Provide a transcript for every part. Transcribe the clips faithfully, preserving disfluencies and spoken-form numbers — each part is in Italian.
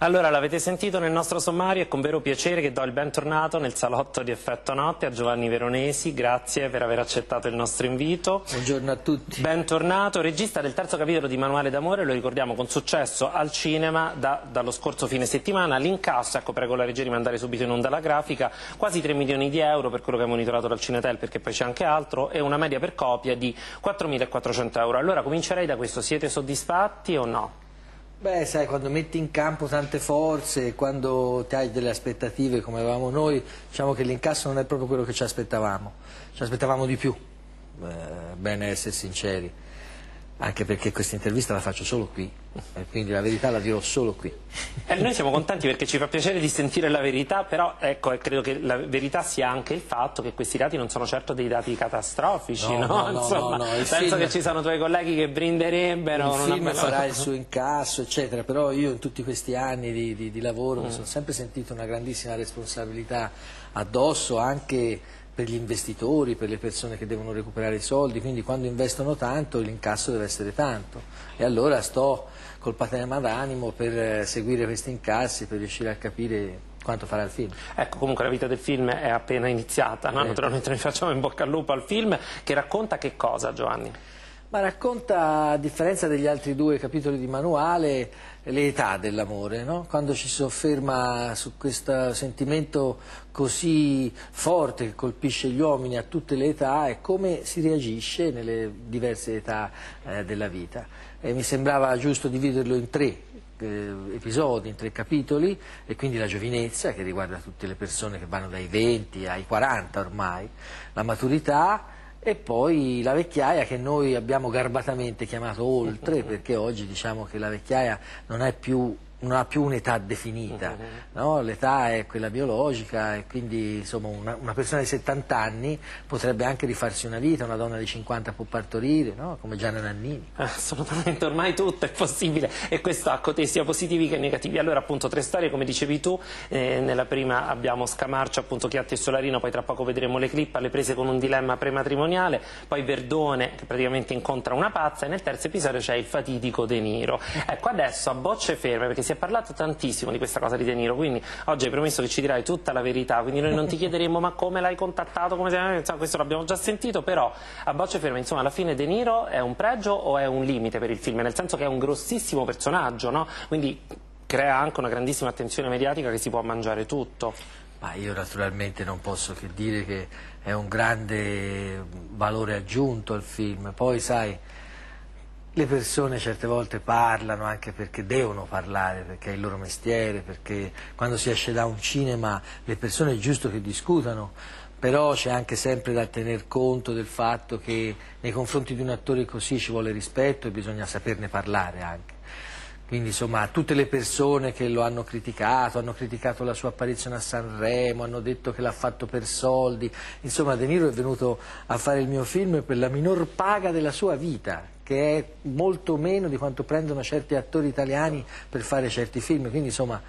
Allora, l'avete sentito nel nostro sommario, è con vero piacere che do il bentornato nel salotto di Effetto Notte a Giovanni Veronesi. Grazie per aver accettato il nostro invito. Buongiorno a tutti. Bentornato, regista del terzo capitolo di Manuale d'amore, lo ricordiamo con successo al cinema da, dallo scorso fine settimana. L'incasso, ecco, prego la regia di mandare subito in onda la grafica, quasi tre milioni di euro per quello che è monitorato dal Cinetel, perché poi c'è anche altro, e una media per copia di quattromilaquattrocento euro. Allora comincerei da questo, siete soddisfatti o no? Beh, sai, quando metti in campo tante forze, quando ti hai delle aspettative come avevamo noi, diciamo che l'incasso non è proprio quello che ci aspettavamo, ci aspettavamo di più, eh, bene essere sinceri, anche perché questa intervista la faccio solo qui, e quindi la verità la dirò solo qui. E noi siamo contenti perché ci fa piacere di sentire la verità, però ecco, credo che la verità sia anche il fatto che questi dati non sono certo dei dati catastrofici, no? no? no, Insomma, no, no penso film, che ci sono tuoi colleghi che brinderebbero. Il film bella... farà il suo incasso, eccetera, però io in tutti questi anni di, di, di lavoro mm. mi sono sempre sentito una grandissima responsabilità addosso, anche per gli investitori, per le persone che devono recuperare i soldi, quindi quando investono tanto l'incasso deve essere tanto, e allora sto col patema d'animo per seguire questi incassi, per riuscire a capire quanto farà il film. Ecco, comunque la vita del film è appena iniziata, no? Naturalmente noi facciamo in bocca al lupo al film, che racconta che cosa, Giovanni? Ma racconta, a differenza degli altri due capitoli di Manuale, le età dell'amore, no? Quando ci si sofferma su questo sentimento così forte che colpisce gli uomini a tutte le età e come si reagisce nelle diverse età eh, della vita. E mi sembrava giusto dividerlo in tre eh, episodi, in tre capitoli, e quindi la giovinezza, che riguarda tutte le persone che vanno dai venti ai quaranta ormai, la maturità, e poi la vecchiaia, che noi abbiamo garbatamente chiamato oltre, perché oggi diciamo che la vecchiaia non è più, non ha più un'età definita, no? L'età è quella biologica, e quindi insomma una, una persona di settanta anni potrebbe anche rifarsi una vita, una donna di cinquanta può partorire, no? Come Gianna Nannini. Assolutamente, ormai tutto è possibile, e questo ha cote sia positivi che negativi. Allora appunto tre storie, come dicevi tu, eh, nella prima abbiamo Scamarcio, appunto Chiatti e Solarino, poi tra poco vedremo le clip, alle prese con un dilemma prematrimoniale, poi Verdone che praticamente incontra una pazza, e nel terzo episodio c'è il fatidico De Niro. Ecco, adesso a bocce ferme, perché si è parlato tantissimo di questa cosa di De Niro, quindi oggi hai promesso che ci dirai tutta la verità, quindi noi non ti chiederemo ma come l'hai contattato, come sei... insomma, questo l'abbiamo già sentito, però a bocce ferme, insomma, alla fine De Niro è un pregio o è un limite per il film, nel senso che è un grossissimo personaggio, no? Quindi crea anche una grandissima attenzione mediatica che si può mangiare tutto. Ma io naturalmente non posso che dire che è un grande valore aggiunto al film, poi sai, le persone certe volte parlano anche perché devono parlare, perché è il loro mestiere, perché quando si esce da un cinema le persone è giusto che discutano, però c'è anche sempre da tener conto del fatto che nei confronti di un attore così ci vuole rispetto e bisogna saperne parlare anche. Quindi insomma tutte le persone che lo hanno criticato, hanno criticato la sua apparizione a Sanremo, hanno detto che l'ha fatto per soldi, insomma De Niro è venuto a fare il mio film per la minor paga della sua vita, che è molto meno di quanto prendono certi attori italiani per fare certi film, quindi insomma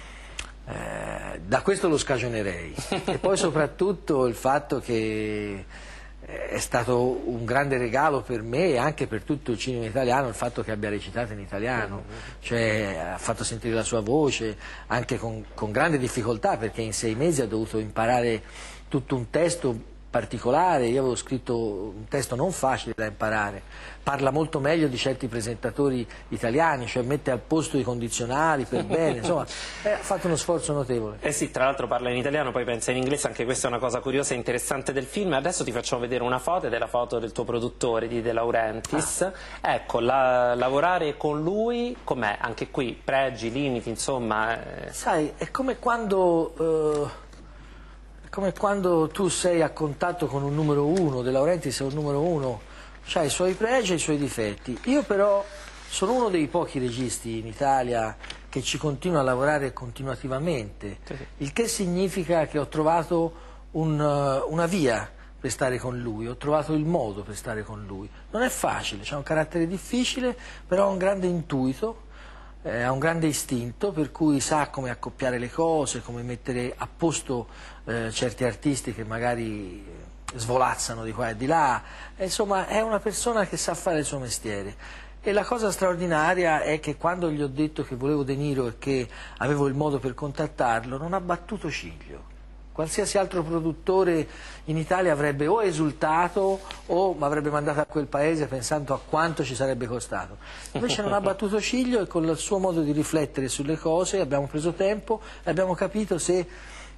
eh, da questo lo scagionerei. E poi soprattutto il fatto che è stato un grande regalo per me e anche per tutto il cinema italiano il fatto che abbia recitato in italiano, cioè ha fatto sentire la sua voce anche con, con grande difficoltà, perché in sei mesi ha dovuto imparare tutto un testo particolare. Io avevo scritto un testo non facile da imparare, parla molto meglio di certi presentatori italiani, cioè mette al posto i condizionali per bene, insomma eh, ha fatto uno sforzo notevole. Eh sì, tra l'altro parla in italiano, poi pensa in inglese, anche questa è una cosa curiosa e interessante del film. Adesso ti facciamo vedere una foto, ed è la foto del tuo produttore, di De Laurentiis. Ah. Ecco, la, lavorare con lui com'è? Anche qui, pregi, limiti, insomma... Eh... Sai, è come quando... Eh... come quando tu sei a contatto con un numero uno, De Laurentiis è un numero uno, ha i suoi pregi e i suoi difetti. Io però sono uno dei pochi registi in Italia che ci continua a lavorare continuativamente, il che significa che ho trovato un, una via per stare con lui, ho trovato il modo per stare con lui. Non è facile, ha un carattere difficile, però ha un grande intuito, Eh, ha un grande istinto, per cui sa come accoppiare le cose, come mettere a posto eh, certi artisti che magari svolazzano di qua e di là, e, insomma è una persona che sa fare il suo mestiere. E la cosa straordinaria è che quando gli ho detto che volevo De Niro e che avevo il modo per contattarlo, non ha battuto ciglio. Qualsiasi altro produttore in Italia avrebbe o esultato o mi avrebbe mandato a quel paese pensando a quanto ci sarebbe costato. Invece non ha battuto ciglio e con il suo modo di riflettere sulle cose abbiamo preso tempo e abbiamo capito se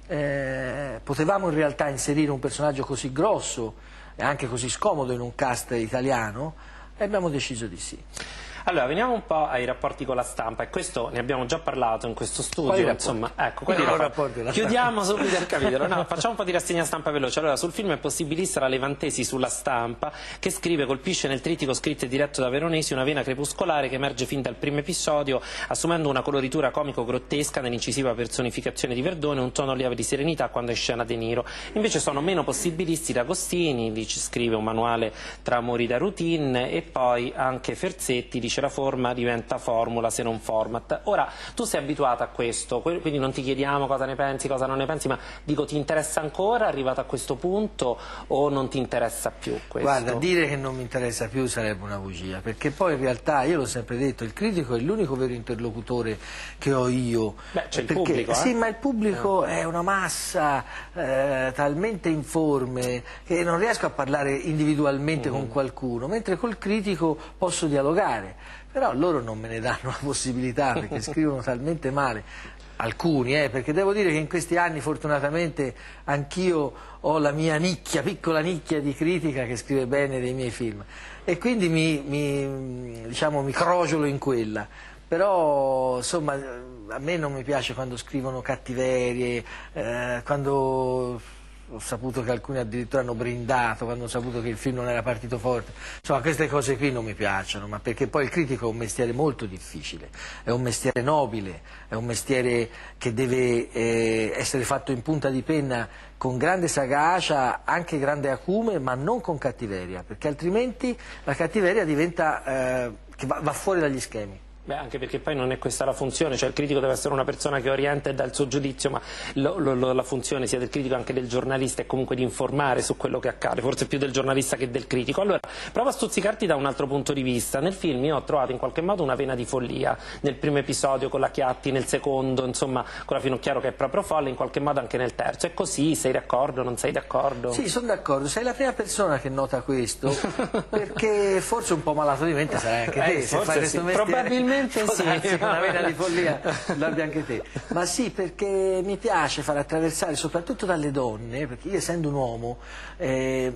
eh, potevamo in realtà inserire un personaggio così grosso e anche così scomodo in un cast italiano, e abbiamo deciso di sì. Allora, veniamo un po' ai rapporti con la stampa, e questo ne abbiamo già parlato in questo studio, insomma, ecco, quelli no, rapporti. Chiudiamo subito il capitolo, no, facciamo un po' di rassegna stampa veloce. Allora, sul film è possibilista la Levantesi sulla Stampa, che scrive: colpisce nel trittico scritto e diretto da Veronesi una vena crepuscolare che emerge fin dal primo episodio, assumendo una coloritura comico-grottesca nell'incisiva personificazione di Verdone, un tono lieve di serenità quando è in scena De Niro. Invece sono meno possibilisti D'Agostini, dice, scrive un manuale tra amori da routine, e poi anche Ferzetti dice: la forma diventa formula se non format. Ora, tu sei abituata a questo, quindi non ti chiediamo cosa ne pensi, cosa non ne pensi, ma dico, ti interessa ancora, arrivato a questo punto, o non ti interessa più questo? Guarda, dire che non mi interessa più sarebbe una bugia, perché poi in realtà, io l'ho sempre detto, il critico è l'unico vero interlocutore che ho io. Beh, c'è il perché, pubblico, eh? Sì, ma il pubblico eh. è una massa eh, talmente informe che non riesco a parlare individualmente mm. con qualcuno, mentre col critico posso dialogare. Però loro non me ne danno la possibilità, perché scrivono talmente male, alcuni, eh, perché devo dire che in questi anni fortunatamente anch'io ho la mia nicchia, piccola nicchia di critica che scrive bene dei miei film, e quindi mi, mi, diciamo, mi crogiolo in quella. Però insomma a me non mi piace quando scrivono cattiverie, eh, quando... ho saputo che alcuni addirittura hanno brindato quando ho saputo che il film non era partito forte. Insomma, queste cose qui non mi piacciono, ma perché poi il critico è un mestiere molto difficile, è un mestiere nobile, è un mestiere che deve eh, essere fatto in punta di penna, con grande sagacia, anche grande acume, ma non con cattiveria, perché altrimenti la cattiveria diventa eh, che va, va fuori dagli schemi. Beh, anche perché poi non è questa la funzione, cioè il critico deve essere una persona che orienta e dà il suo giudizio, ma lo, lo, la funzione sia del critico che del giornalista è comunque di informare su quello che accade, forse più del giornalista che del critico. Allora, prova a stuzzicarti da un altro punto di vista. Nel film io ho trovato in qualche modo una vena di follia, nel primo episodio con la Chiatti, nel secondo, insomma, con la Finocchiaro che è proprio folle, in qualche modo anche nel terzo. È così? Sei d'accordo? Non sei d'accordo? Sì, sono d'accordo, sei la prima persona che nota questo, perché forse un po' malato di mente sarai anche te, eh, se fai questo sì. mestiere. Probabilmente sì. Una vena di follia l'abbia anche te. Ma sì, perché mi piace far attraversare, soprattutto dalle donne, perché io essendo un uomo eh,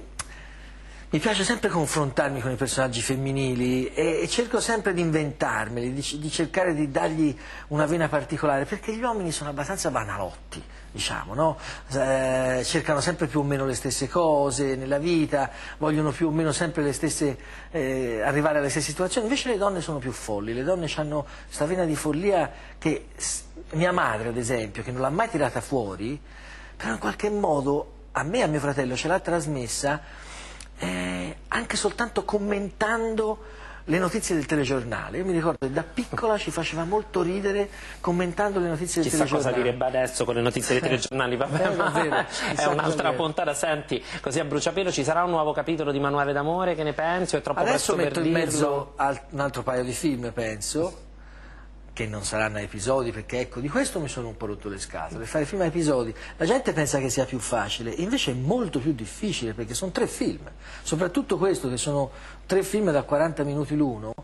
mi piace sempre confrontarmi con i personaggi femminili e, e cerco sempre di inventarmeli, di, di cercare di dargli una vena particolare, perché gli uomini sono abbastanza banalotti, diciamo, no? Eh, cercano sempre più o meno le stesse cose nella vita, vogliono più o meno sempre le stesse, eh, arrivare alle stesse situazioni. Invece le donne sono più folli, le donne hanno questa vena di follia che mia madre, ad esempio, che non l'ha mai tirata fuori, però in qualche modo a me e a mio fratello ce l'ha trasmessa, eh, anche soltanto commentando le notizie del telegiornale. Io mi ricordo che da piccola ci faceva molto ridere commentando le notizie del Chissà telegiornale. Chissà cosa direbbe adesso con le notizie dei telegiornali, vabbè, eh, ma è un'altra puntata. Senti, così a bruciapelo, ci sarà un nuovo capitolo di Manuale d'amore, che ne pensi? O è troppo adesso presto metto per in dirlo? mezzo al, un altro paio di film, penso, che non saranno episodi, perché ecco, di questo mi sono un po' rotto le scatole. Fare film a episodi, la gente pensa che sia più facile, invece è molto più difficile, perché sono tre film, soprattutto questo, che sono tre film da quaranta minuti l'uno.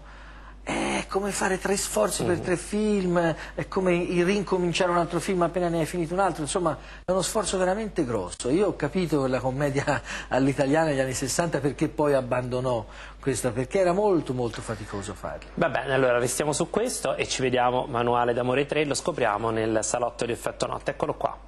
È come fare tre sforzi per tre film, è come rincominciare un altro film appena ne hai finito un altro, insomma è uno sforzo veramente grosso. Io ho capito la commedia all'italiana negli anni sessanta perché poi abbandonò questa, perché era molto molto faticoso farlo. Va bene, allora restiamo su questo e ci vediamo Manuale d'amore tre, lo scopriamo nel salotto di Effetto Notte, eccolo qua.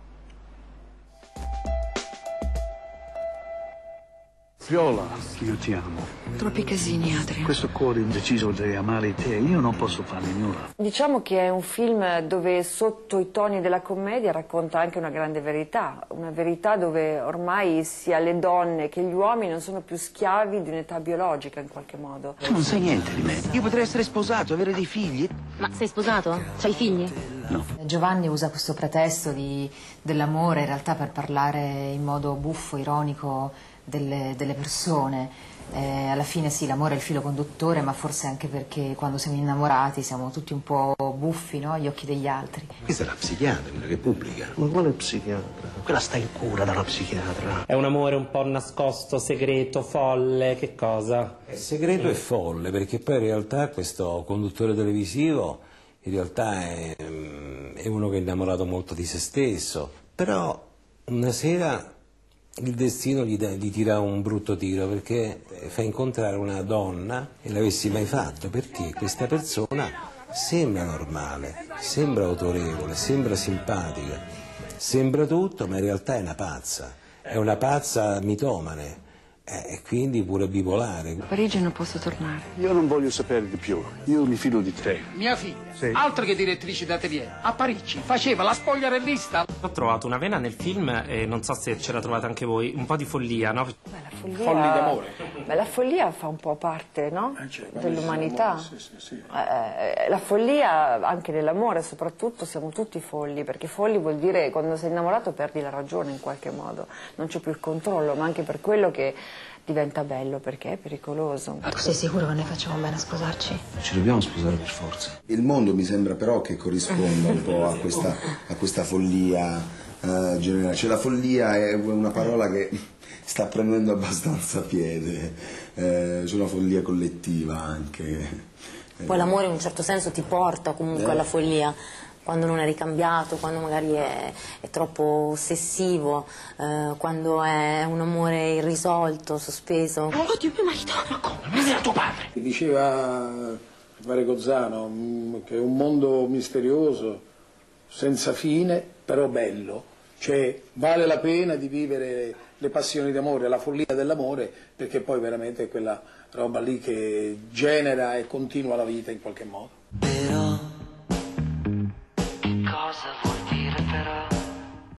Viola, io ti amo. Troppi casini, Adrian. Questo cuore indeciso di amare te, io non posso farne nulla. Diciamo che è un film dove sotto i toni della commedia racconta anche una grande verità, una verità dove ormai sia le donne che gli uomini non sono più schiavi di un'età biologica in qualche modo. Tu non sai niente di me. Io potrei essere sposato, avere dei figli. Ma sei sposato? C'hai figli? No. Giovanni usa questo pretesto di, dell'amore in realtà per parlare in modo buffo, ironico delle, delle persone. Eh, alla fine sì, l'amore è il filo conduttore, ma forse anche perché quando siamo innamorati siamo tutti un po' buffi, no? Agli occhi degli altri. Questa è la psichiatra, quella che pubblica. Ma quale psichiatra? Quella sta in cura dalla psichiatra. È un amore un po' nascosto, segreto, folle, che cosa? È segreto e folle, perché poi in realtà questo conduttore televisivo in realtà è, è uno che è innamorato molto di se stesso, però una sera il destino gli, da, gli tira un brutto tiro, perché fa incontrare una donna e l'avessi mai fatto, perché questa persona sembra normale, sembra autorevole, sembra simpatica, sembra tutto, ma in realtà è una pazza, è una pazza mitomane. E quindi pure bipolare. A Parigi non posso tornare. Io non voglio sapere di più, io mi fido di te. Mia figlia, sì. Altro che direttrice d'atelier, a Parigi faceva la spogliarellista. Ho trovato una vena nel film, e non so se ce la trovate anche voi, un po' di follia, no? Beh, la follia... Folli d'amore. Beh, la follia fa un po' parte, no? Eh, cioè, Dell'umanità. sì, sì, sì. Eh, la follia, anche nell'amore soprattutto, siamo tutti folli, perché folli vuol dire quando sei innamorato perdi la ragione in qualche modo, non c'è più il controllo, ma anche per quello che diventa bello, perché è pericoloso. Sei sicuro che noi facciamo bene a sposarci? Ci dobbiamo sposare per forza. Il mondo mi sembra però che corrisponda un po' a questa, a questa follia uh, generale. Cioè la follia è una parola che sta prendendo abbastanza piede, eh, c'è una follia collettiva anche. Poi l'amore in un certo senso ti porta comunque Eh. alla follia, quando non è ricambiato, quando magari è, è troppo ossessivo, eh, quando è un amore irrisolto, sospeso. Oddio, mio marito, ma come? Ma era tuo padre. Diceva Pare Cozzano mh, che è un mondo misterioso, senza fine, però bello. Cioè vale la pena di vivere le passioni d'amore, la follia dell'amore, perché poi veramente è quella roba lì che genera e continua la vita in qualche modo. Però cosa vuoi?